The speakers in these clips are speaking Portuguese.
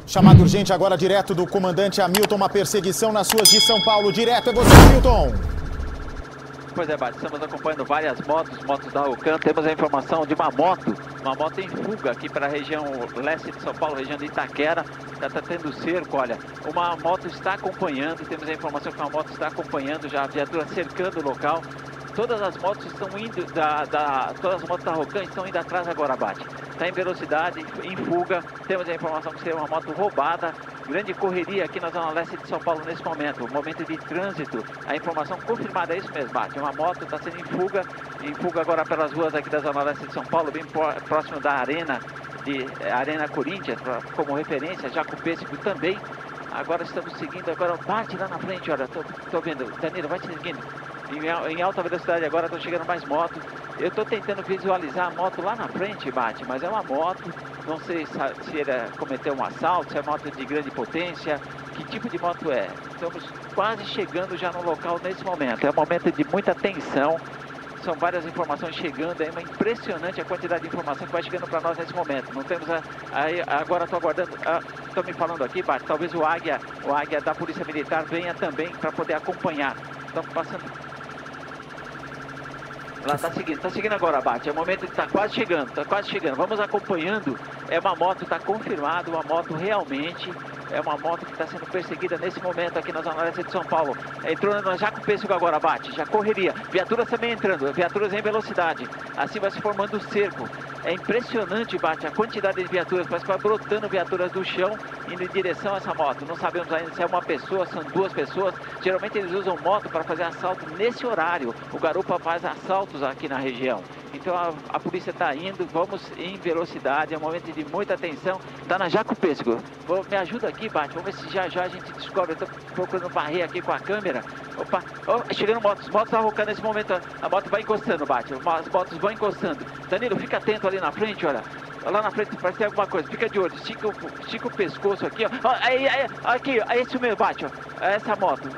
Chamado urgente agora direto do comandante Hamilton, uma perseguição nas ruas de São Paulo. Direto é você, Hamilton. Pois é, Bate, estamos acompanhando várias motos da Rocan. Temos a informação de uma moto em fuga aqui para a região leste de São Paulo, região de Itaquera. Já está tendo cerco, olha, uma moto está acompanhando, temos a informação que uma moto está acompanhando, já a viatura cercando o local. Todas as motos estão indo, todas as motos da Rocan estão indo atrás agora, Bate. Está em velocidade, em fuga, temos a informação que seria uma moto roubada. Grande correria aqui na zona leste de São Paulo nesse momento, momento de trânsito. A informação confirmada é isso mesmo, Bate. Uma moto está sendo em fuga agora pelas ruas aqui da zona leste de São Paulo, bem próximo da Arena Corinthians, como referência, já com o Pêssego também. Agora estamos seguindo, agora Bate lá na frente, olha, tô vendo, Danilo, vai te seguindo. Em alta velocidade agora estão chegando mais motos. Eu estou tentando visualizar a moto lá na frente, Bate, mas é uma moto. Não sei se ele cometeu um assalto, se é moto de grande potência, que tipo de moto é. Estamos quase chegando já no local nesse momento. É um momento de muita tensão. São várias informações chegando, é uma impressionante a quantidade de informação que vai chegando para nós nesse momento. Não temos agora estou aguardando, estão me falando aqui, Bate, talvez o Águia da Polícia Militar venha também para poder acompanhar. Estamos passando. Ela está seguindo agora, Bate. É o momento que está quase chegando. Vamos acompanhando. É uma moto, está confirmado, uma moto realmente. É uma moto que está sendo perseguida nesse momento aqui na zona leste de São Paulo. Entrou já com o Pêssego agora, Bate. Já correria. Viaturas também entrando, viaturas em velocidade. Assim vai se formando o cerco. É impressionante, Bate, a quantidade de viaturas. Parece que vai brotando viaturas do chão indo em direção a essa moto. Não sabemos ainda se é uma pessoa, são duas pessoas. Geralmente eles usam moto para fazer assalto nesse horário. O garupa faz assaltos aqui na região. Então a polícia está indo, vamos em velocidade, é um momento de muita atenção. Está na Jaco Pêssego. Me ajuda aqui, Bate, vamos ver se já a gente descobre. Eu estou procurando varrer aqui com a câmera. Opa, chegando motos da Rocan nesse momento. A moto vai encostando, Bate, as motos vão encostando. Danilo, fica atento ali na frente, olha. Lá na frente parece ter alguma coisa, fica de olho, estica o pescoço aqui, ó. Aqui, é esse mesmo, Bate, ó. Essa moto.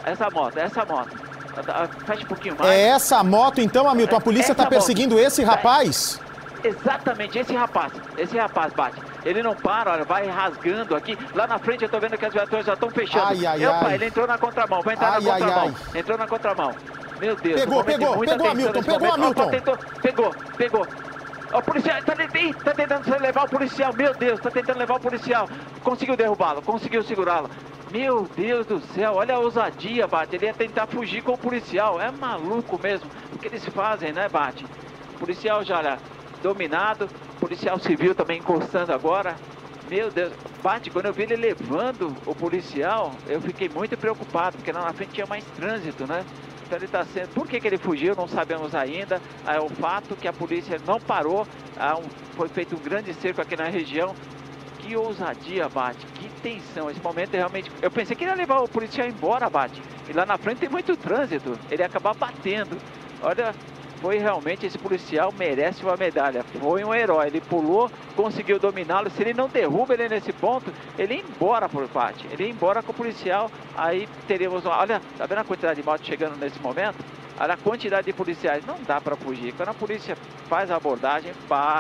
Fecha um pouquinho mais. É essa moto então, Hamilton? A polícia está perseguindo esse rapaz? Exatamente, esse rapaz, Bate. Ele não para, olha, vai rasgando aqui. Lá na frente eu tô vendo que as viaturas já estão fechando. Ele entrou na contramão, vai entrar na contramão. Entrou na contramão. Meu Deus. Pegou, Hamilton, Pegou. O policial tá tentando levar o policial, meu Deus, tá tentando levar o policial. Conseguiu derrubá-lo, conseguiu segurá-lo. Meu Deus do céu, olha a ousadia, Bate. Ele ia tentar fugir com o policial. É maluco mesmo o que eles fazem, né, Bate? O policial já, olha, dominado. Policial civil também encostando agora. Meu Deus, Bate, quando eu vi ele levando o policial, eu fiquei muito preocupado, porque lá na frente tinha mais trânsito, né? Então ele está sendo... Por que ele fugiu, não sabemos ainda. É o fato que a polícia não parou. Foi feito um grande cerco aqui na região. Que ousadia, Bate, que tensão. Esse momento é realmente... Eu pensei que ele ia levar o policial embora, Bate. E lá na frente tem muito trânsito. Ele ia acabar batendo. Olha, foi realmente... Esse policial merece uma medalha. Foi um herói. Ele pulou, conseguiu dominá-lo. Se ele não derruba ele nesse ponto, ele ia embora por Bate. Ele ia embora com o policial. Aí teríamos... Olha, tá vendo a quantidade de motos chegando nesse momento? Olha a quantidade de policiais. Não dá para fugir. Quando a polícia faz a abordagem,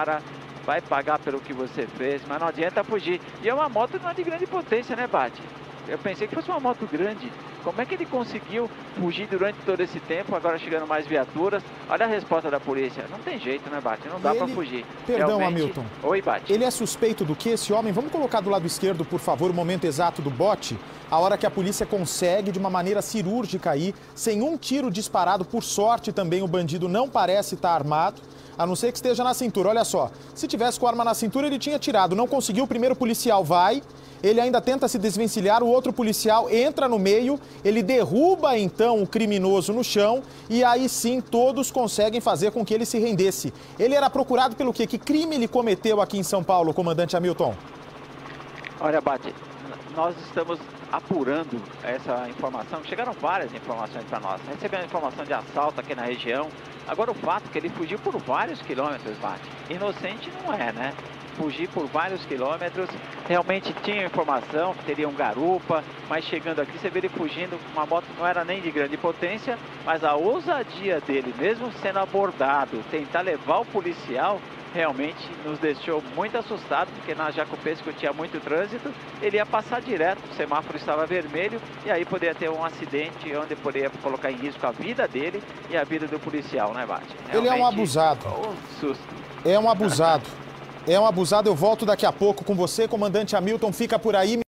vai pagar pelo que você fez, mas não adianta fugir. E é uma moto não é de grande potência, né, Bate? Eu pensei que fosse uma moto grande. Como é que ele conseguiu fugir durante todo esse tempo, agora chegando mais viaturas? Olha a resposta da polícia. Não tem jeito, né, Bate? Não dá para fugir. Perdão, realmente... Hamilton. Oi, Bate. Ele é suspeito do que esse homem? Vamos colocar do lado esquerdo, por favor, o momento exato do bote. A hora que a polícia consegue, de uma maneira cirúrgica aí, sem um tiro disparado. Por sorte também o bandido não parece estar armado. A não ser que esteja na cintura, olha só. Se tivesse com a arma na cintura, ele tinha tirado. Não conseguiu, o primeiro policial vai, ele ainda tenta se desvencilhar, o outro policial entra no meio, ele derruba então o criminoso no chão e aí sim todos conseguem fazer com que ele se rendesse. Ele era procurado pelo quê? Que crime ele cometeu aqui em São Paulo, comandante Hamilton? Olha, Bate, nós estamos apurando essa informação. Chegaram várias informações para nós. Recebemos informação de assalto aqui na região. Agora o fato é que ele fugiu por vários quilômetros, Bate. Inocente não é, né? fugir por vários quilômetros. Realmente tinha informação que teria um garupa, mas chegando aqui você vê ele fugindo. Uma moto não era nem de grande potência, mas a ousadia dele, mesmo sendo abordado, tentar levar o policial, realmente nos deixou muito assustados, porque na Jacopesco tinha muito trânsito, ele ia passar direto, o semáforo estava vermelho, e aí poderia ter um acidente onde poderia colocar em risco a vida dele e a vida do policial, né, Bate? Ele é um abusado. Susto. É um abusado. É um abusado. Eu volto daqui a pouco com você, comandante Hamilton, fica por aí.